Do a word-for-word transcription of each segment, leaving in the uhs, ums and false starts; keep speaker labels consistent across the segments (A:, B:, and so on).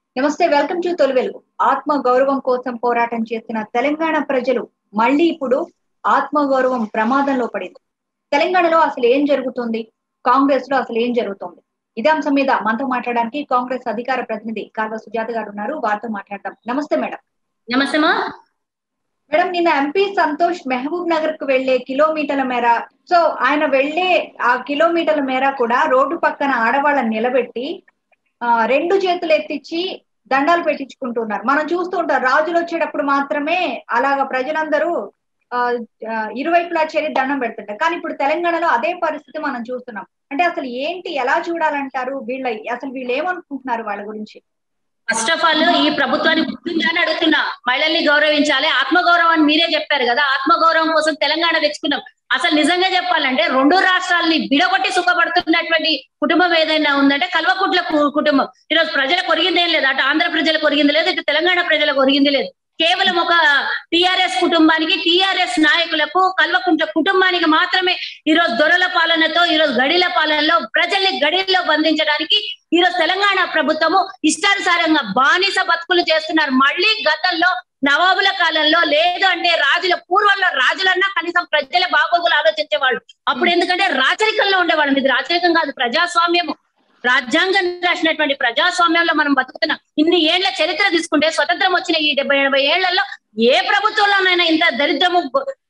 A: నమస్తే, welcome to తొలి వెలుగు. ఆత్మ గౌరవం కోసం పోరాటం చేస్తున్న తెలంగాణ ప్రజలు మళ్ళీ ఇప్పుడు ఆత్మ గౌరవం ప్రమాదంలో పడింది. తెలంగాణలో అసలు ఏం జరుగుతుంది, కాంగ్రెస్ లో అసలు ఏం జరుగుతుంది, ఇదే అంశం మీద మనతో మాట్లాడడానికి కాంగ్రెస్ అధికార ప్రతినిధి కాల్వ సుజాత గారు ఉన్నారు. వారితో మాట్లాడదాం. నమస్తే మేడం.
B: నమస్తే మా
A: మేడం, నిన్న ఎంపీ సంతోష్ మహబూబ్ నగర్ కు వెళ్లే కిలోమీటర్ల మేర సో ఆయన వెళ్లే ఆ కిలోమీటర్ల మేర కూడా రోడ్డు పక్కన ఆడవాళ్ళని నిలబెట్టి ఆ రెండు చేతులు ఎత్తిచ్చి దండాలు పెట్టించుకుంటున్నారు. మనం చూస్తూ ఉంటాం, రాజులు వచ్చేటప్పుడు మాత్రమే అలాగా ప్రజలందరూ ఆ ఇరువైపులా చేరి దండం పెడుతుంటారు. కానీ ఇప్పుడు తెలంగాణలో అదే పరిస్థితి మనం చూస్తున్నాం. అంటే అసలు ఏంటి, ఎలా చూడాలంటారు? వీళ్ళ అసలు వీళ్ళు ఏమనుకుంటున్నారు వాళ్ళ గురించి?
B: ఫస్ట్ ఆఫ్ ఆల్ ఈ ప్రభుత్వాన్ని గుర్తుందని అడుగుతున్నా. మహిళల్ని గౌరవించాలి, ఆత్మగౌరవం అని మీరే చెప్పారు కదా. ఆత్మగౌరవం కోసం తెలంగాణ తెచ్చుకున్నాం. అసలు నిజంగా చెప్పాలంటే రెండు రాష్ట్రాలని విడగొట్టి సుఖపడుతున్నటువంటి కుటుంబం ఏదైనా ఉందంటే కల్వకుట్ల కుటుంబం. ఈరోజు ప్రజలకు ఒరిగింది ఏం లేదు, అటు ఆంధ్ర ప్రజలకు ఒరిగింది లేదు, ఇటు తెలంగాణ ప్రజలకు ఒరిగింది లేదు. కేవలం ఒక టిఆర్ఎస్ కుటుంబానికి, టిఆర్ఎస్ నాయకులకు, కల్వకుంట్ల కుటుంబానికి మాత్రమే ఈరోజు దొరల పాలనతో, ఈరోజు గడిల పాలనలో ప్రజల్ని గడిల్లో బంధించడానికి ఈరోజు తెలంగాణ ప్రభుత్వము ఇష్టానుసారంగా బానిస బతుకులు చేస్తున్నారు. మళ్ళీ గతంలో నవాబుల కాలంలో, లేదు అంటే రాజుల పూర్వంలో రాజులన్నా కనీసం ప్రజల బాగోగులు ఆలోచించేవాళ్ళు. అప్పుడు ఎందుకంటే రాచరికంలో ఉండేవాళ్ళం. ఇది రాచరికం కాదు, ప్రజాస్వామ్యము. రాజ్యాంగం రాసినటువంటి ప్రజాస్వామ్యంలో మనం బతుకుతున్నాం. ఇన్ని ఏళ్ల చరిత్ర తీసుకుంటే, స్వతంత్రం వచ్చిన ఈ డెబ్బై ఎనభై ఏళ్లలో ఏ ప్రభుత్వంలోనైనా ఇంత దరిద్రము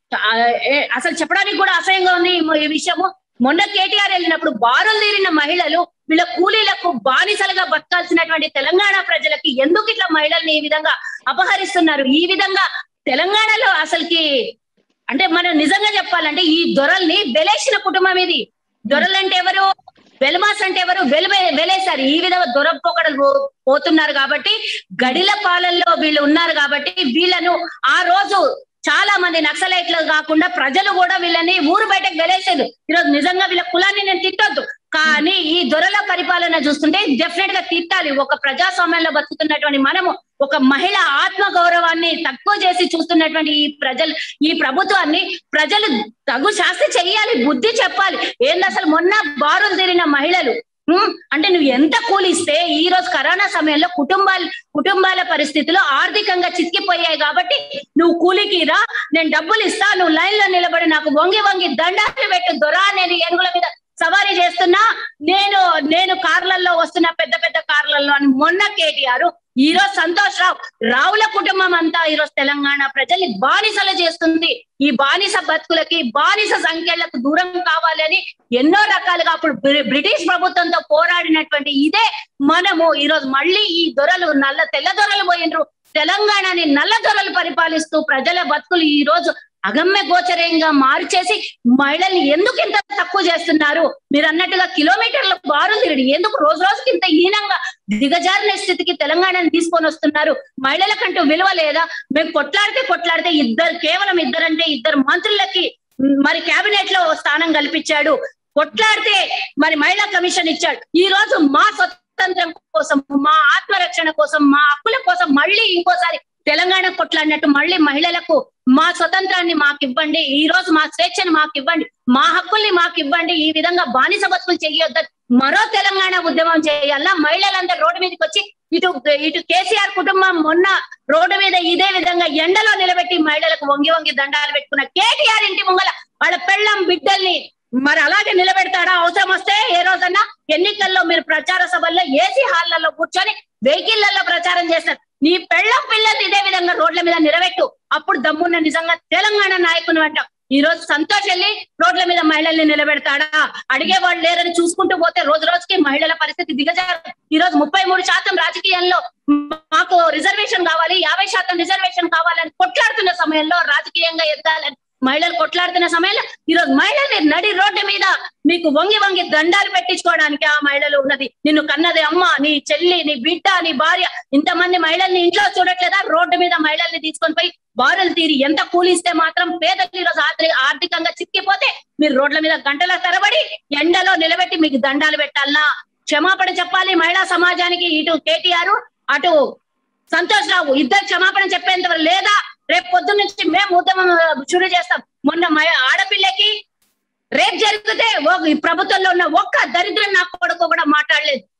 B: అసలు చెప్పడానికి కూడా అసహ్యంగా ఉంది ఈ విషయము. మొన్న కేటీఆర్ వెళ్ళినప్పుడు బారులు తీరిన మహిళలు వీళ్ళ కూలీలకు బానిసలుగా బతకాల్సినటువంటి తెలంగాణ ప్రజలకి ఎందుకు ఇట్లా మహిళల్ని ఈ విధంగా అపహరిస్తున్నారు? ఈ విధంగా తెలంగాణలో అసలుకి అంటే మనం నిజంగా చెప్పాలంటే ఈ దొరల్ని వెలేసిన కుటుంబం ఇది. దొరలంటే ఎవరు, వెలమాస్ అంటే ఎవరు, వెలమే వెలేసారు. ఈ విధంగా దొరపోకడలు పోతున్నారు కాబట్టి, గడిల పాలనలో వీళ్ళు ఉన్నారు కాబట్టి వీళ్ళను ఆ రోజు చాలా మంది నక్సలైట్లు కాకుండా ప్రజలు కూడా వీళ్ళని ఊరు బయటకు వెలేసారు. ఈరోజు నిజంగా వీళ్ళ కులాన్ని నేను తిట్టొద్దు, కానీ ఈ దొరల పరిపాలన చూస్తుంటే డెఫినెట్ గా తిట్టాలి. ఒక ప్రజాస్వామ్యంలో బతుకుతున్నటువంటి మనము ఒక మహిళ ఆత్మ గౌరవాన్ని తక్కువ చేసి చూస్తున్నటువంటి ఈ ప్రజలు, ఈ ప్రభుత్వాన్ని ప్రజలు తగు శాస్తి చెయ్యాలి, బుద్ధి చెప్పాలి. ఏంది అసలు మొన్న బారులు తీరిన మహిళలు అంటే నువ్వు ఎంత కూలిస్తే, ఈ రోజు కరోనా సమయంలో కుటుంబాలు కుటుంబాల పరిస్థితులు ఆర్థికంగా చిక్కిపోయాయి కాబట్టి నువ్వు కూలికి రా, నేను డబ్బులు ఇస్తా, నువ్వు లైన్ లో నిలబడి నాకు వంగి వంగి దండాలు పెట్టు దొరా, నేను ఏనుగుల మీద సవారీ చేస్తున్నా, నేను నేను కార్లలో వస్తున్నా, పెద్ద పెద్ద కార్లలో అని మొన్న కేటీఆర్, ఈ రోజు సంతోష్ రావు, రావుల కుటుంబం అంతా ఈ రోజు తెలంగాణ ప్రజల్ని బానిసలు చేస్తుంది. ఈ బానిస బతుకులకి, బానిస సంఖ్యలకు దూరం కావాలని ఎన్నో రకాలుగా అప్పుడు బ్రిటిష్ ప్రభుత్వంతో పోరాడినటువంటి ఇదే మనము ఈ రోజు మళ్ళీ ఈ దొరలు నల్ల తెల్ల దొరలు పోయినరు, తెలంగాణని నల్ల దొరలు పరిపాలిస్తూ ప్రజల బతుకులు ఈ రోజు అగమ్య గోచరంగా మార్చేసి మహిళల్ని ఎందుకు ఇంత తక్కువ చేస్తున్నారు? మీరు అన్నట్టుగా కిలోమీటర్ల బారులు తిరిగి ఎందుకు రోజు రోజుకి ఇంత హీనంగా దిగజారిన స్థితికి తెలంగాణని తీసుకొని వస్తున్నారు? మహిళలకంటూ విలువ లేదా? మేము కొట్లాడితే కొట్లాడితే ఇద్దరు, కేవలం ఇద్దరంటే ఇద్దరు మంత్రులకి మరి కేబినెట్ లో స్థానం కల్పించాడు. కొట్లాడితే మరి మహిళా కమిషన్ ఇచ్చాడు. ఈ రోజు మా స్వతంత్రం కోసం, మా ఆత్మరక్షణ కోసం, మా హక్కుల కోసం మళ్ళీ ఇంకోసారి తెలంగాణ కొట్లాడినట్టు మళ్ళీ మహిళలకు మా స్వతంత్రాన్ని మాకు ఇవ్వండి, ఈ రోజు మా స్వేచ్ఛను మాకు ఇవ్వండి, మా హక్కుల్ని మాకు ఇవ్వండి, ఈ విధంగా బానిస బతుకులు చేయొద్దని మరో తెలంగాణ ఉద్యమం చేయాలా? మహిళలందరూ రోడ్డు మీదకి వచ్చి ఇటు ఇటు కేసీఆర్ కుటుంబం మొన్న రోడ్డు మీద ఇదే విధంగా ఎండలో నిలబెట్టి మహిళలకు వంగి వంగి దండాలు పెట్టుకున్న కేటీఆర్ ఇంటి ముంగల వాళ్ళ పెళ్ళం బిడ్డల్ని మరి అలాగే నిలబెడతాడా? అవసరం వస్తే ఏ రోజన్నా ఎన్నికల్లో మీరు ప్రచార సభల్లో ఏసీ హాళ్లలో కూర్చొని వెహికల్లలో ప్రచారం చేస్తారు. నీ పెళ్ళం పిల్లల్ని ఇదే విధంగా రోడ్ల మీద నిలబెట్టు, అప్పుడు దమ్మున్న నిజంగా తెలంగాణ నాయకుని అంటాం. ఈ రోజు సంతోష్ వెళ్ళి రోడ్ల మీద మహిళల్ని నిలబెడతాడా? అడిగేవాళ్ళు లేరని చూసుకుంటూ పోతే రోజు రోజుకి మహిళల పరిస్థితి దిగజారు. ఈ రోజు ముప్పై మూడు శాతం రాజకీయాల్లో మాకు రిజర్వేషన్ కావాలి, యాభై శాతం రిజర్వేషన్ కావాలని కొట్లాడుతున్న సమయంలో, రాజకీయంగా ఎదగాలని మహిళలు కొట్లాడుతున్న సమయంలో ఈ రోజు మహిళల్ని నడి రోడ్డు మీద నీకు వంగి వంగి దండాలు పెట్టించుకోవడానికి ఆ మహిళలు ఉన్నది. నిన్ను కన్నది అమ్మ, నీ చెల్లి, నీ బిడ్డ, నీ భార్య, ఇంతమంది మహిళల్ని ఇంట్లో చూడట్లేదా? రోడ్డు మీద మహిళల్ని తీసుకొని పోయి బారులు తీరి ఎంత కూలిస్తే మాత్రం పేదలు ఈ రోజు ఆర్థికంగా చిక్కిపోతే మీరు రోడ్ల మీద గంటల తరబడి ఎండలో నిలబెట్టి మీకు దండాలు పెట్టాలన్నా? క్షమాపణ చెప్పాలి మహిళా సమాజానికి. ఇటు కేటీఆర్, అటు సంతోష్ రావు ఇద్దరు క్షమాపణ చెప్పేంతవరకు లేదా రేపు పొద్దున్న నుంచి మేము ఉద్యమం షురూ చేస్తాం. మొన్న ఆడపిల్లకి రేపు జరిగితే ప్రభుత్వంలో ఉన్న ఒక్క దరిద్రం నా కొడుకు కూడా మాట్లాడలేదు. ఈ రోజు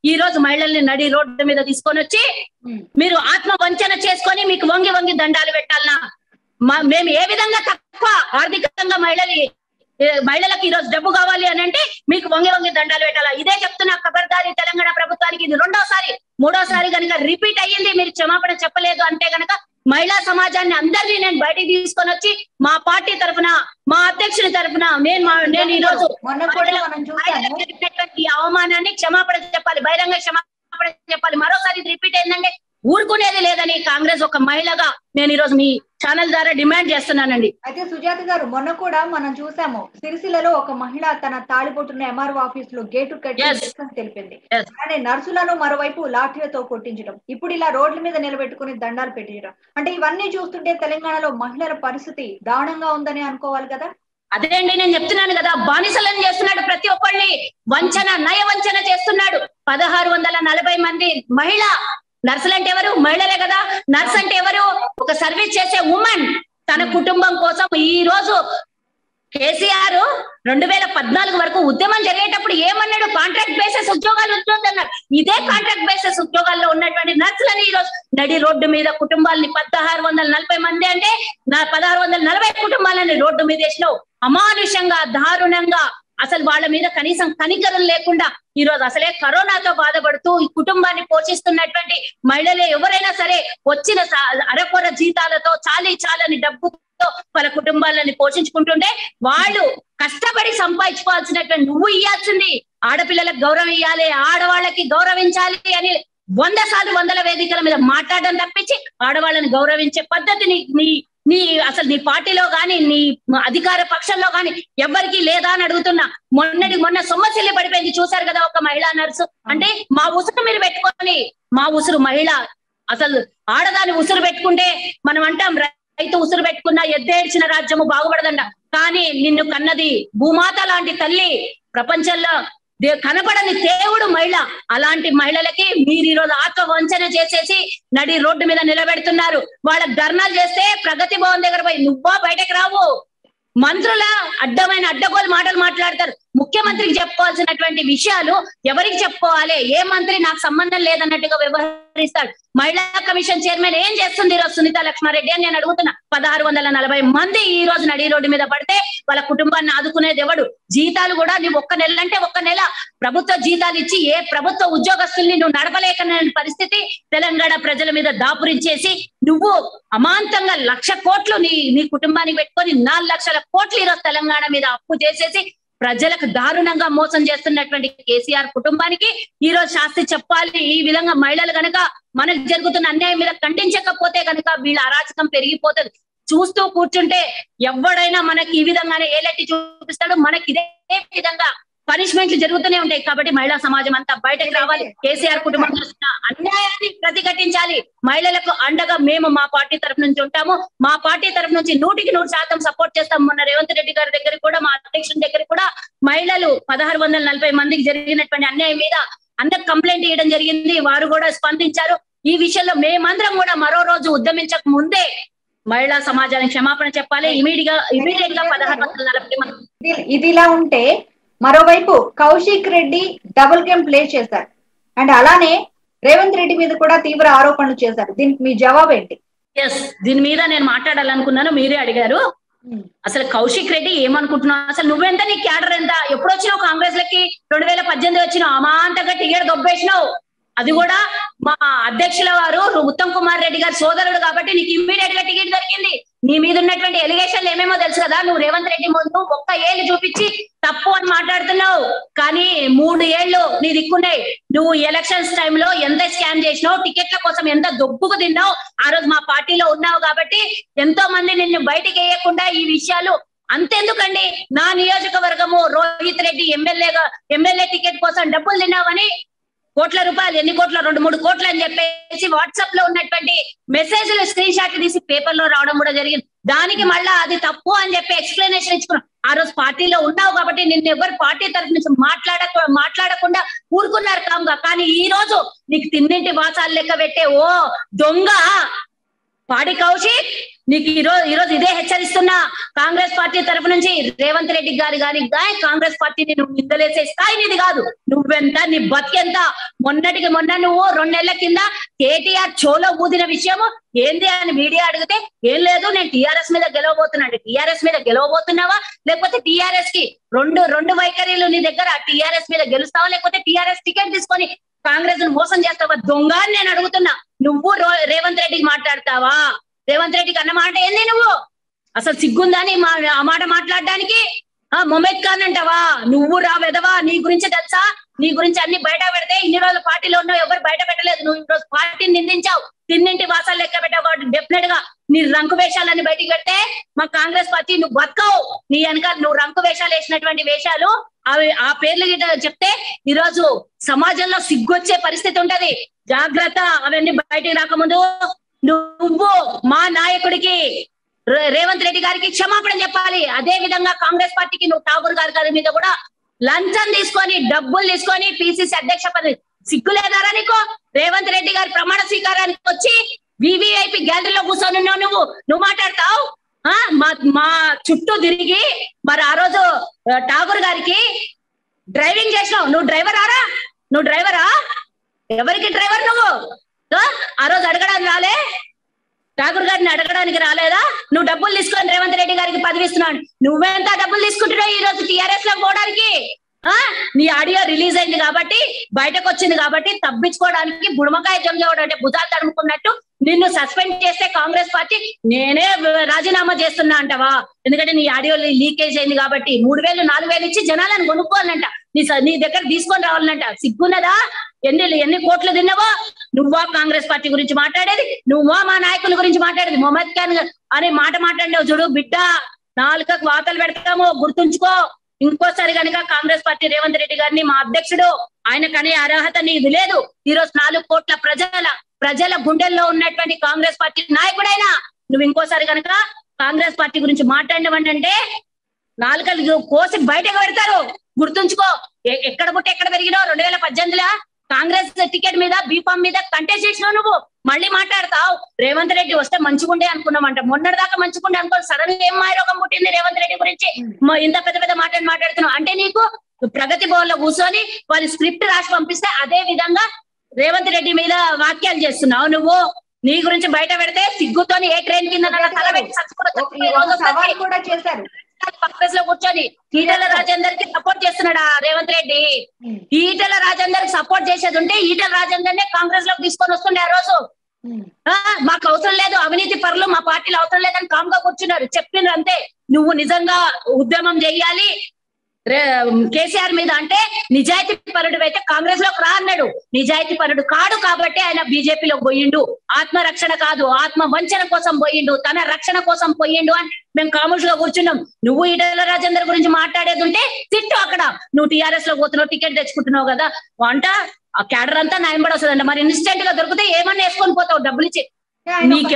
B: మహిళల్ని నడి రోడ్డు మీద తీసుకొని వచ్చి మీరు ఆత్మ వంచన చేసుకొని మీకు వంగి వంగి దండాలు పెట్టాలనా? మేము ఏ విధంగా తక్కువ ఆర్థికంగా మహిళలు మహిళలకు ఈ రోజు డబ్బు కావాలి అని అంటే మీకు వంగి వంగి దండాలు పెట్టాలా? ఇదే చెప్తున్నా ఖబర్దారి తెలంగాణ ప్రభుత్వానికి. ఇది రెండోసారి మూడోసారి కనుక రిపీట్ అయ్యింది, మీరు క్షమాపణ చెప్పలేదు అంటే గనక మహిళా సమాజాన్ని అందరినీ నేను బయటికి తీసుకొని వచ్చి మా పార్టీ తరఫున మా అధ్యక్షుని తరఫున నేను నేను ఈ రోజు ఈ అవమానాన్ని క్షమాపణ చెప్పాలి, బహిరంగ క్షమాపణ చెప్పాలి. మరోసారి రిపీట్ అయిందంటే ఊరుకునేది లేదని కాంగ్రెస్ ఒక మహిళగా నేను ఈ రోజు మీ ఛానల్ ద్వారా డిమాండ్ చేస్తున్నానండి.
A: అయితే సుజాత గారు, మొన్న కూడా మనం చూసాము సిరిసిల్లలో ఒక మహిళ తన తాళిబొట్టును ఎంఆర్ఓ ఆఫీస్ లో గేటు కట్టి తెలిపింది. కానీ నర్సులను మరోవైపు లాఠీలతో కొట్టించడం, ఇప్పుడు ఇలా రోడ్ల మీద నిలబెట్టుకుని దండాలు పెట్టించడం, అంటే ఇవన్నీ చూస్తుంటే తెలంగాణలో మహిళల పరిస్థితి దారుణంగా ఉందని అనుకోవాలి కదా.
B: అదే అండి నేను చెప్తున్నాను కదా, బానిసలను చేస్తున్నాడు, ప్రతి ఒక్కళ్ళని వంచన నయ వంచన చేస్తున్నాడు. పదహారు వందల నలభై మంది మహిళ నర్సులు అంటే ఎవరు? మహిళలే కదా. నర్స్ అంటే ఎవరు? ఒక సర్వీస్ చేసే ఉమెన్. తన కుటుంబం కోసం ఈ రోజు కేసీఆర్ రెండు వేల పద్నాలుగు వరకు ఉద్యమం జరిగేటప్పుడు ఏమన్నాడు? కాంట్రాక్ట్ బేసిస్ ఉద్యోగాలు ఉంటుందన్నారు. ఇదే కాంట్రాక్ట్ బేసిస్ ఉద్యోగాల్లో ఉన్నటువంటి నర్సులని ఈ రోజు నడి రోడ్డు మీద కుటుంబాలని పదహారు వందల నలభై మంది అంటే నా పదహారు వందల నలభై కుటుంబాలని రోడ్డు మీద వేసినావు. అమానుషంగా దారుణంగా అసలు వాళ్ళ మీద కనీసం కనికరం లేకుండా ఈ రోజు అసలే కరోనాతో బాధపడుతూ ఈ కుటుంబాన్ని పోషిస్తున్నటువంటి మహిళలే ఎవరైనా సరే వచ్చిన అరకొర జీతాలతో చాలీ చాలని డబ్బుతో వాళ్ళ కుటుంబాలని పోషించుకుంటుంటే వాళ్ళు కష్టపడి సంపాదించుకోవాల్సినటువంటి నువ్వు ఇయ్యాల్సింది ఆడపిల్లలకు గౌరవం ఇవ్వాలి, ఆడవాళ్ళకి గౌరవించాలి అని వంద సార్లు వందల వేదికల మీద మాట్లాడడం తప్పించి ఆడవాళ్ళని గౌరవించే పద్ధతిని నీ నీ అసలు నీ పార్టీలో గాని నీ అధికార పక్షంలో గాని ఎవరికి లేదా అని అడుగుతున్నా. మొన్నటి మొన్న సొమ్మసిల్లి పడిపోయింది చూసారు కదా ఒక మహిళా నర్సు. అంటే మా ఉసురు మీరు పెట్టుకొని, మా ఉసురు మహిళ అసలు ఆడదాని ఉసురు పెట్టుకుంటే మనం అంటాం రైతు ఉసురు పెట్టుకున్నా ఎద్దేడ్చిన రాజ్యము బాగుపడదండ. కానీ నిన్ను కన్నది భూమాత లాంటి తల్లి, ప్రపంచంలో కనపడని దేవుడు మహిళ. అలాంటి మహిళలకి మీరు ఈ రోజు ఆత్మ వంచన చేసేసి నడి రోడ్డు మీద నిలబెడుతున్నారు. వాళ్ళకి ధర్నాలు చేస్తే ప్రగతి భవన్ దగ్గర పోయి నువ్వా బయటకు రావు. మంత్రుల అడ్డమైన అడ్డగోలు మాటలు మాట్లాడతారు. ముఖ్యమంత్రికి చెప్పుకోవాల్సినటువంటి విషయాలు ఎవరికి చెప్పుకోవాలి? ఏ మంత్రి నాకు సంబంధం లేదన్నట్టుగా వ్యవహరిస్తాడు. మహిళా కమిషన్ చైర్మన్ ఏం చేస్తుంది ఈరోజు సునీతా లక్ష్మారెడ్డి అని నేను అడుగుతున్నా. పదహారు వందల నలభై మంది ఈ రోజు నడి రోడ్డు మీద పడితే వాళ్ళ కుటుంబాన్ని ఆదుకునేది ఎవడు? జీతాలు కూడా నువ్వు ఒక్క నెల అంటే ఒక్క నెల ప్రభుత్వ జీతాలు ఇచ్చి ఏ ప్రభుత్వ ఉద్యోగస్తుల్ని నువ్వు నడపలేకనే పరిస్థితి తెలంగాణ ప్రజల మీద దాపురించేసి నువ్వు అమాంతంగా లక్ష కోట్లు నీ నీ కుటుంబానికి పెట్టుకొని నాలుగు లక్షల కోట్లు ఈరోజు తెలంగాణ మీద అప్పు చేసేసి ప్రజలకు దారుణంగా మోసం చేస్తున్నటువంటి కేసీఆర్ కుటుంబానికి ఈ రోజు శాస్తి చెప్పాలి. ఈ విధంగా మహిళలు కనుక మనకు జరుగుతున్న అన్యాయం మీద ఖండించకపోతే కనుక వీళ్ళ అరాచకం పెరిగిపోతుంది. చూస్తూ కూర్చుంటే ఎవడైనా మనకి ఈ విధంగానే ఏలెట్టి చూపిస్తాడు. మనకి ఇదే విధంగా పనిష్మెంట్లు జరుగుతూనే ఉంటాయి. కాబట్టి మహిళా సమాజం అంతా బయటకు రావాలి. కేసీఆర్ కుటుంబం చేస్తున్న అన్యాయాన్ని ప్రతిఘటించాలి. మహిళలకు అండగా మేము మా పార్టీ తరఫు నుంచి ఉంటాము. మా పార్టీ తరఫు నుంచి నూటికి నూరు శాతం సపోర్ట్ చేస్తాం. మొన్న రేవంత్ రెడ్డి గారి దగ్గర కూడా మా అధ్యక్షుడి దగ్గర కూడా మహిళలు పదహారు వందల నలభై మందికి జరిగినటువంటి అన్యాయం మీద అందరికి కంప్లైంట్ ఇవ్వడం జరిగింది. వారు కూడా స్పందించారు. ఈ విషయంలో మేమందరం కూడా మరో రోజు ఉద్యమించక ముందే మహిళా సమాజానికి క్షమాపణ చెప్పాలి. ఇమీడియట్ గా ఇమీడియట్ గా పదహారు వందల నలభై మంది.
A: ఇది ఇలా ఉంటే మరోవైపు Kaushik Reddy double game play చేశారు అండ్ అలానే రేవంత్ రెడ్డి మీద కూడా తీవ్ర ఆరోపణలు చేశారు. దీనికి మీ జవాబు ఏంటి?
B: ఎస్, దీని మీద నేను మాట్లాడాలనుకున్నాను, మీరే అడిగారు. అసలు కౌశిక్ రెడ్డి ఏమనుకుంటున్నావు? అసలు నువ్వెంత, నీ క్యాడర్ ఎంత? ఎప్పుడు వచ్చినావు కాంగ్రెస్ లకి? రెండు వేల పద్దెనిమిది వచ్చినావు, అమాంతగా టికెట్ దొబ్బేసినావు. అది కూడా మా అధ్యక్షుల వారు ఉత్తమ్ కుమార్ రెడ్డి గారి సోదరుడు కాబట్టి నీకు ఇమ్మీడియట్ గా టికెట్ దొరికింది. నీ మీద ఉన్నటువంటి ఎలిగేషన్లు ఏమేమో తెలుసు కదా. నువ్వు రేవంత్ రెడ్డి ముందు ఒక్క ఏళ్ళు చూపించి తప్పు అని మాట్లాడుతున్నావు, కానీ మూడు ఏళ్లు నీ దిక్కున్నాయి. నువ్వు ఎలక్షన్స్ టైంలో ఎంత స్కామ్ చేసినావు, టికెట్ల కోసం ఎంత దొబ్బుకు తిన్నావు. ఆ రోజు మా పార్టీలో ఉన్నావు కాబట్టి ఎంతో మంది నిన్ను బయటికి వేయకుండా ఈ విషయాలు అంతెందుకండి. నా నియోజకవర్గము రోహిత్ రెడ్డి ఎమ్మెల్యేగా ఎమ్మెల్యే టికెట్ కోసం డబ్బులు తిన్నావని కోట్ల రూపాయలు, ఎన్ని కోట్ల, రెండు మూడు కోట్లు అని చెప్పేసి వాట్సాప్ లో ఉన్నటువంటి మెసేజ్లు స్క్రీన్ షాట్లు తీసి పేపర్ లో రావడం కూడా జరిగింది. దానికి మళ్ళా అది తప్పు అని చెప్పి ఎక్స్ప్లెనేషన్ ఇచ్చుకున్నాం. ఆ రోజు పార్టీలో ఉన్నావు కాబట్టి నిన్ను ఎవరు పార్టీ తరఫు నుంచి మాట్లాడ మాట్లాడకుండా ఊరుకున్నారు కామ్గా. కానీ ఈ రోజు నీకు తిన్నింటి వాసాలు లెక్క పెట్టే ఓ దొంగ పాడి కౌశిక్, నీకు ఈ రోజు ఈ రోజు ఇదే హెచ్చరిస్తున్నా, కాంగ్రెస్ పార్టీ తరఫు నుంచి రేవంత్ రెడ్డి గారి గారి కాంగ్రెస్ పార్టీని నువ్వు నిందలేసే స్థాయి నీది కాదు. నువ్వెంత, నీ బతికెంత? మొన్నటికి మొన్న నువ్వు రెండు నెలల కింద కేటీఆర్ చోలో ఊదిన విషయము ఏంది అని మీడియా అడిగితే ఏం లేదు, నేను టీఆర్ఎస్ మీద గెలవబోతున్నా అంటే టీఆర్ఎస్ మీద గెలవబోతున్నావా లేకపోతే టీఆర్ఎస్ కి రెండు రెండు వైఖరీలు నీ దగ్గర, టీఆర్ఎస్ మీద గెలుస్తావా లేకపోతే టీఆర్ఎస్ టికెట్ తీసుకొని కాంగ్రెస్ ను మోసం చేస్తావా దొంగ అని నేను అడుగుతున్నా. నువ్వు రేవంత్ రెడ్డికి మాట్లాడతావా? రేవంత్ రెడ్డికి అన్న మాట ఏంది? నువ్వు అసలు సిగ్గుందని మా ఆ మాట మాట్లాడడానికి? ఆ మొమెద్ ఖాన్ అంటావా? నువ్వు రా వెదవా, నీ గురించి తెలుసా? నీ గురించి అన్ని బయట పెడితే ఇన్ని రోజులు పార్టీలో ఉన్నావు, ఎవరు బయట పెట్టలేదు. నువ్వు ఈ రోజు పార్టీని నిందించావు, తిన్నింటి వాసాలు లెక్క పెట్టావు కాబట్టి డెఫినెట్ గా నీ రంకు వేషాలన్నీ బయటికి పెడితే మా కాంగ్రెస్ పార్టీ నువ్వు బతకవు. నీ వెనకాల నువ్వు రంకు వేషాలు వేసినటువంటి వేషాలు అవి ఆ పేర్లు చెప్తే ఈ రోజు సమాజంలో సిగ్గొచ్చే పరిస్థితి ఉంటది. జాగ్రత్త, అవన్నీ బయటికి రాకముందు నువ్వు మా నాయకుడికి రేవంత్ రెడ్డి గారికి క్షమాపణ చెప్పాలి. అదే విధంగా కాంగ్రెస్ పార్టీకి నువ్వు ఠాగూర్ గారి గారి మీద కూడా లంచం తీసుకొని డబ్బులు తీసుకొని పిసిసి అధ్యక్ష పదవి సిగ్గులేదారా నీకు? రేవంత్ రెడ్డి గారి ప్రమాణ స్వీకారానికి వచ్చి వివిఐపి గ్యాలరీలో కూర్చొని ఉన్నావు నువ్వు నువ్వు మాట్లాడతావు. ఆ మా మా చుట్టూ తిరిగి మరి ఆ రోజు ఠాగూర్ గారికి డ్రైవింగ్ చేసినావు. నువ్వు డ్రైవర్ ఆరా? నువ్వు డ్రైవరా? ఎవరికి డ్రైవర్ నువ్వు? ఆ రోజు అడగడానికి రాలే? ఠాగూర్ గారిని అడగడానికి రాలేదా? నువ్వు డబ్బులు తీసుకొని రేవంత్ రెడ్డి గారికి పదవి ఇస్తున్నాడు. నువ్వెంత డబ్బులు తీసుకుంటున్నావు ఈ రోజు టీఆర్ఎస్ లో పోవడానికి? ఆ నీ ఆడియో రిలీజ్ అయింది కాబట్టి, బయటకు వచ్చింది కాబట్టి తప్పించుకోవడానికి బుడమకాయ జంజావడం అంటే భుజాలు తడుముకున్నట్టు నిన్ను సస్పెండ్ చేస్తే కాంగ్రెస్ పార్టీ నేనే రాజీనామా చేస్తున్నా అంటావా? ఎందుకంటే నీ ఆడియో లీకేజ్ అయింది కాబట్టి మూడు వేలు నాలుగు వేలు ఇచ్చి జనాలను కొనుక్కోవాలంట, నీ నీ దగ్గర తీసుకొని రావాలంట. సిగ్గున్నదా? ఎన్ని ఎన్ని కోట్లు తిన్నావో? నువ్వా కాంగ్రెస్ పార్టీ గురించి మాట్లాడేది? నువ్వా మా నాయకుల గురించి మాట్లాడేది? మొహమ్మద్ ఖాన్ అనే మాట మాట్లాడినావు చూడు బిడ్డ, నాలుకకు వాతలు పెడతాము, గుర్తుంచుకో. ఇంకోసారి కనుక కాంగ్రెస్ పార్టీ రేవంత్ రెడ్డి గారిని మా అధ్యక్షుడు, ఆయనకనే అర్హత నీది లేదు. ఈ రోజు నాలుగు కోట్ల ప్రజల ప్రజల గుండెల్లో ఉన్నటువంటి కాంగ్రెస్ పార్టీ నాయకుడైనా నువ్వు ఇంకోసారి కనుక కాంగ్రెస్ పార్టీ గురించి మాట్లాడినవంటే నాలుకలు కోసి బయటకు పెడతారు. గుర్తుంచుకో. ఎక్కడ పుట్టి ఎక్కడ పెరిగినావు? రెండు వేల పద్దెనిమిదిలో కాంగ్రెస్ టికెట్ మీద బీఫామ్ మీద కంటెస్ట్ చేసినావు నువ్వు. మళ్ళీ మాట్లాడతావు రేవంత్ రెడ్డి వస్తే మంచిగుండే అనుకున్నామంట. మొన్నటి దాకా మంచిగుండే అనుకో, సడన్ గా ఏం మాయరోగం పుట్టింది రేవంత్ రెడ్డి గురించి ఇంత పెద్ద పెద్ద మాటలు మాట్లాడుతున్నావు అంటే? నీకు ప్రగతి భవన్ లో కూర్చొని వాళ్ళు స్క్రిప్ట్ రాసి పంపిస్తే అదే విధంగా రేవంత్ రెడ్డి మీద వాక్యాలు చేస్తున్నావు నువ్వు. నీ గురించి బయట పెడితే సిగ్గుతోని ఏ ట్రైన్ కింద
A: కూడా చేశారు.
B: కాంగ్రెస్ లో కూర్చొని ఈటల రాజేందర్ కి సపోర్ట్ చేస్తున్నాడా రేవంత్ రెడ్డి? ఈటల రాజేందర్ కి సపోర్ట్ చేసేది ఉంటే ఈటల రాజేందర్ నే కాంగ్రెస్ లోకి తీసుకొని వస్తుండే ఆ రోజు. మాకు అవసరం లేదు, అవినీతి పరులు మా పార్టీలో అవసరం లేదని కామ్ గా కూర్చున్నారు. చెప్పిండ్రు అంతే. నువ్వు నిజంగా ఉద్యమం చెయ్యాలి కేసీఆర్ మీద అంటే నిజాయితీ పరుడు అయితే కాంగ్రెస్ లోకి రా అన్నాడు. నిజాయితీ పరుడు కాడు కాబట్టి ఆయన బీజేపీలో పోయిండు. ఆత్మరక్షణ కాదు, ఆత్మ వంచన కోసం పోయిండు, తన రక్షణ కోసం పోయిండు అని మేము కామర్స్ లో కూర్చున్నాం. నువ్వు ఈటల రాజేందర్ గురించి మాట్లాడేది ఉంటే తిట్టు అక్కడ. నువ్వు టీఆర్ఎస్ లో పోతున్నావు, టికెట్ తెచ్చుకుంటున్నావు కదా వంట ఆ క్యాడర్ అంతా నయంబడి వస్తుందంట. మరి ఇన్స్టెంట్ గా దొరికితే ఏమన్నా వేసుకొని పోతావు డబ్బులు ఇచ్చి. నీకు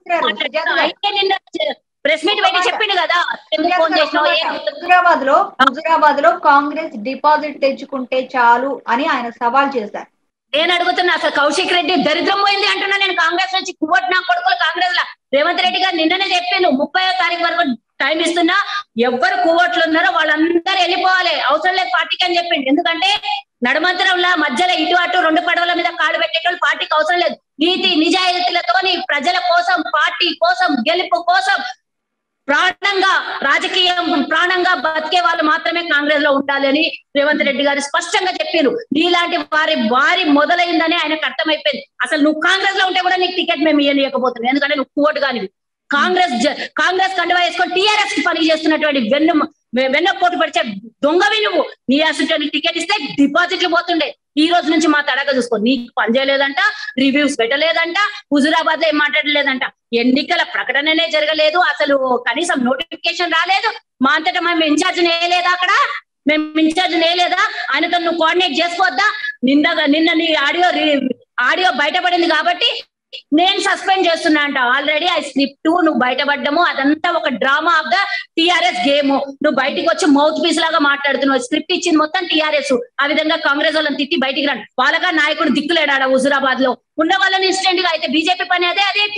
B: ఎవరైతే నిన్న ప్రెస్ మీట్ పెట్టి చెప్పిండు కదా ఫోన్ చేసినావు.
A: హుజురాబాద్ లో హుజురాబాద్ లో కాంగ్రెస్ డిపాజిట్ తెచ్చుకుంటే చాలు అని ఆయన సవాల్ చేశారు.
B: నేను అడుగుతున్నా, అసలు కౌశిక్ రెడ్డి దరిద్రం పోయింది అంటున్నా నేను. కాంగ్రెస్ నుంచి కువ్వట్ నా కొడుకులు కాంగ్రెస్ లా రేవంత్ రెడ్డి గారు నిన్ననే చెప్పిండు ముప్పయో తారీఖు వరకు టైం ఇస్తున్నా, ఎవరు కువ్వట్లు ఉన్నారో వాళ్ళందరూ వెళ్ళిపోవాలి, అవసరం లేదు పార్టీకి అని చెప్పిండు. ఎందుకంటే నడుమంతరంలా మధ్యలో ఇటు అటు రెండు పడవల మీద కాడు పెట్టేటోళ్ళు పార్టీకి అవసరం లేదు. నీతి నిజాయితీలతోని ప్రజల కోసం, పార్టీ కోసం, గెలుపు కోసం ప్రాణంగా రాజకీయం ప్రాణంగా బతికే వాళ్ళు మాత్రమే కాంగ్రెస్ లో ఉండాలని రేవంత్ రెడ్డి గారు స్పష్టంగా చెప్పారు. నీలాంటి వారి వారి మొదలైందని ఆయనకు అర్థమైపోయింది. అసలు నువ్వు కాంగ్రెస్ లో ఉంటే కూడా నీకు టికెట్ మేము ఇవ్వలేకపోతున్నాం. ఎందుకంటే నువ్వు కోటు కానివి. కాంగ్రెస్ కాంగ్రెస్ కండువా వేసుకొని టీఆర్ఎస్ కి పని చేస్తున్నటువంటి వెన్ను వెన్న పోటు పడిచే దొంగవి నువ్వు. నీ అసలు టికెట్ ఇస్తే డిపాజిట్లు పోతుండే. ఈ రోజు నుంచి మా తడక చూసుకో. నీకు పని చేయలేదంట, రివ్యూస్ పెట్టలేదంట, హుజురాబాద్ లో ఏం మాట్లాడలేదంట, ఎన్నికల ప్రకటననే జరగలేదు, అసలు కనీసం నోటిఫికేషన్ రాలేదు. మా అంతటా మేము ఇన్ఛార్జ్ నేయలేదా? అక్కడ మేము ఇన్ఛార్జ్ నేయలేదా? ఆయనతో నువ్వు కోఆర్డినేట్ చేసుకోవద్దా? నిన్న నిన్న నీ ఆడియో ఆడియో బయటపడింది కాబట్టి నేను సస్పెండ్ చేస్తున్నా అంట. ఆల్రెడీ ఆ స్క్రిప్ట్ నువ్వు బయటపడ్డము అదంతా ఒక drama of the TRS game. నువ్వు బయటకు వచ్చి మౌత్ పీస్ లాగా మాట్లాడుతున్నావు. స్క్రిప్ట్ ఇచ్చింది మొత్తం టిఆర్ఎస్. ఆ విధంగా కాంగ్రెస్ వాళ్ళని తిట్టి బయటికి రండి. వాళ్ళగా నాయకుడు దిక్కులేడాడ హుజురాబాద్ లో ఉన్న వాళ్ళని ఇన్స్టెంట్ గా. అయితే బీజేపీ పని అదే, అదే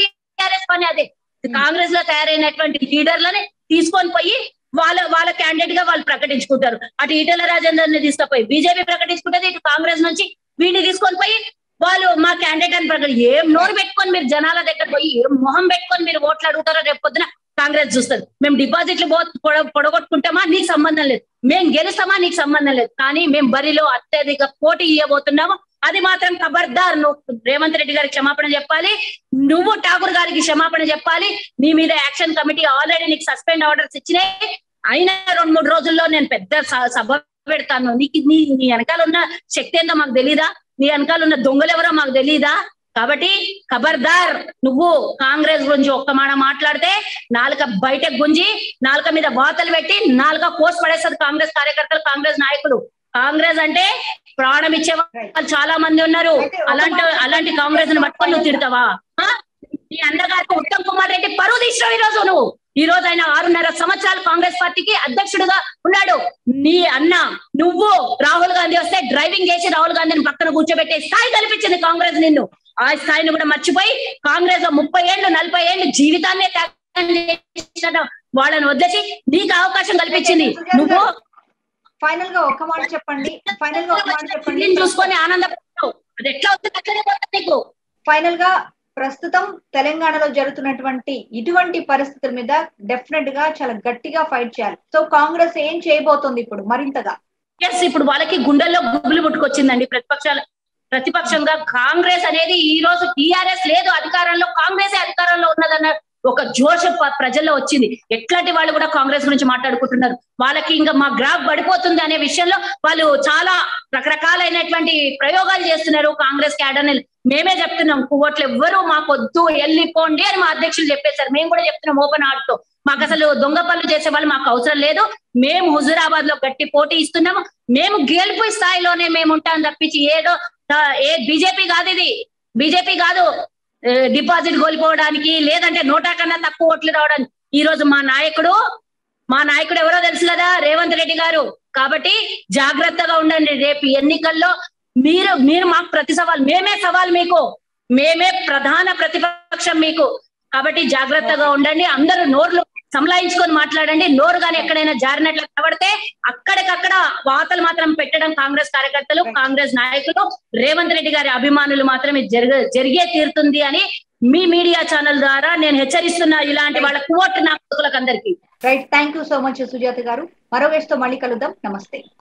B: టీఆర్ఎస్ పని అదే. కాంగ్రెస్ లో తయారైనటువంటి లీడర్లని తీసుకొని పోయి వాళ్ళ వాళ్ళ క్యాండిడేట్ గా వాళ్ళు ప్రకటించుకుంటారు. అటు ఈటెల రాజేందర్ ని తీసుకుపోయి బీజేపీ ప్రకటించుకుంటది, ఇటు కాంగ్రెస్ నుంచి వీడిని తీసుకొని పోయి వాళ్ళు మా క్యాండిడేట్ అని ప్రకటి. ఏం నోరు పెట్టుకొని మీరు జనాల దగ్గర పోయి ఏం మొహం పెట్టుకొని మీరు ఓట్లు అడుగుతారో రేపు పొద్దున కాంగ్రెస్ చూస్తుంది. మేము డిపాజిట్లు పొడగొట్టుకుంటామా నీకు సంబంధం లేదు, మేము గెలుస్తామా నీకు సంబంధం లేదు, కానీ మేము బరిలో అత్యధిక పోటీ ఇవ్వబోతున్నాము. అది మాత్రం ఖబర్దార్, నువ్వు రేవంత్ రెడ్డి గారికి క్షమాపణ చెప్పాలి, నువ్వు ఠాకూర్ గారికి క్షమాపణ చెప్పాలి. నీ మీద యాక్షన్ కమిటీ ఆల్రెడీ నీకు సస్పెండ్ ఆర్డర్స్ ఇచ్చినాయి. అయినా రెండు మూడు రోజుల్లో నేను పెద్ద సభ పెడతాను. నీకు నీ నీ వెనకాల ఉన్న శక్తి ఏందో మాకు తెలీదా, నీ వెనకాల ఉన్న దొంగలు ఎవరో మాకు తెలీదా? కాబట్టి ఖబర్దార్, నువ్వు కాంగ్రెస్ గురించి ఒక్క మాట మాట్లాడితే నాలుక బయట గుంజి నాలుక మీద వాతలు పెట్టి నాలుక కోసి పడేస్తారు కాంగ్రెస్ కార్యకర్తలు, కాంగ్రెస్ నాయకులు. కాంగ్రెస్ అంటే ప్రాణం ఇచ్చే వాళ్ళు చాలా మంది ఉన్నారు. అలాంటి అలాంటి కాంగ్రెస్ ని పట్టుకొని నువ్వు తిడతావా? నీ అన్నగారికి ఉత్తమ్ కుమార్ రెడ్డి పరువు తీసినావు ఈ రోజు నువ్వు. ఈ రోజు ఆయన ఆరున్నర సంవత్సరాలు కాంగ్రెస్ పార్టీకి అధ్యక్షుడిగా ఉన్నాడు. నీ అన్న నువ్వు రాహుల్ గాంధీ వస్తే డ్రైవింగ్ చేసి రాహుల్ గాంధీని పక్కన కూర్చోబెట్టే స్థాయి కల్పించింది కాంగ్రెస్ నిన్ను. ఆ స్థాయిని కూడా మర్చిపోయి కాంగ్రెస్ లో ముప్పై ఏళ్ళు నలభై ఏళ్ళు జీవితాన్ని త్యాగం వాళ్ళని వదిలేసి నీకు అవకాశం కల్పించింది. నువ్వు
A: ఫైనల్ గా ఒక మాట చెప్పండి, ఫైనల్ గా ఒక మాట చెప్పండి,
B: చూసుకొని ఆనందపడతావు. అది ఎట్లా అవుతుంది అట్లనే పోతుంది నీకు.
A: ఫైనల్ గా ప్రస్తుతం తెలంగాణలో జరుగుతున్నటువంటి ఇటువంటి పరిస్థితుల మీద డెఫినెట్ గా చాలా గట్టిగా ఫైట్ చేయాలి. సో కాంగ్రెస్ ఏం చేయబోతోంది ఇప్పుడు మరింతగా?
B: ఎస్, ఇప్పుడు వాళ్ళకి గుండెల్లో గుబులు పుట్టుకొచ్చిందండి. ప్రతిపక్షాలు ప్రతిపక్షంగా కాంగ్రెస్ అనేది ఈ రోజు టీఆర్ఎస్ లేదు అధికారంలో, కాంగ్రెస్ అధికారంలో ఉన్నదన్న ఒక జోష ప్రజల్లో వచ్చింది. ఎట్లాంటి వాళ్ళు కూడా కాంగ్రెస్ గురించి మాట్లాడుకుంటున్నారు. వాళ్ళకి ఇంకా మా గ్రాఫ్ పడిపోతుంది అనే విషయంలో వాళ్ళు చాలా రకరకాలైనటువంటి ప్రయోగాలు చేస్తున్నారు కాంగ్రెస్ క్యాడర్ని. మేమే చెప్తున్నాం కువ్వట్లు ఎవ్వరు మాకొద్దు వెళ్ళిపోండి అని మా అధ్యక్షులు చెప్పేశారు. మేము కూడా చెప్తున్నాం ఓపెన్ హార్ట్ తో, మాకు అసలు దొంగ పనులు చేసే వాళ్ళు మాకు అవసరం లేదు, మేము హుజూరాబాద్ లో గట్టి పోటీ ఇస్తున్నాము, మేము గెలుపు స్థాయిలోనే మేము ఉంటాం తప్పించి ఏదో ఏ బీజేపీ కాదు, ఇది బీజేపీ కాదు డిపాజిట్ కోల్పోవడానికి లేదంటే నోటా కన్నా తక్కువ ఓట్లు రావడానికి. ఈ రోజు మా నాయకుడు మా నాయకుడు ఎవరో తెలుసు కదా, రేవంత్ రెడ్డి గారు. కాబట్టి జాగ్రత్తగా ఉండండి. రేపు ఎన్నికల్లో మీరు మీరు మాకు ప్రతి సవాల్, మేమే సవాల్ మీకు, మేమే ప్రధాన ప్రతిపక్షం మీకు. కాబట్టి జాగ్రత్తగా ఉండండి. అందరూ నోర్లు సంలాయించుకొని మాట్లాడండి. నోరు కానీ ఎక్కడైనా జారినట్లు కనబడితే అక్కడికక్కడ వాతలు మాత్రం పెట్టడం కాంగ్రెస్ కార్యకర్తలు, కాంగ్రెస్ నాయకులు, రేవంత్ రెడ్డి గారి అభిమానులు మాత్రమే జరిగే జరిగే తీరుతుంది అని మీ మీడియా ఛానల్ ద్వారా నేను హెచ్చరిస్తున్నా ఇలాంటి వాళ్ళ కువోట్ నాయకులకు అందరికీ.
A: Right, thank you so much Sujatha గారు. మరో గెస్ట్ తో మళ్ళీ కలుద్దాం. నమస్తే.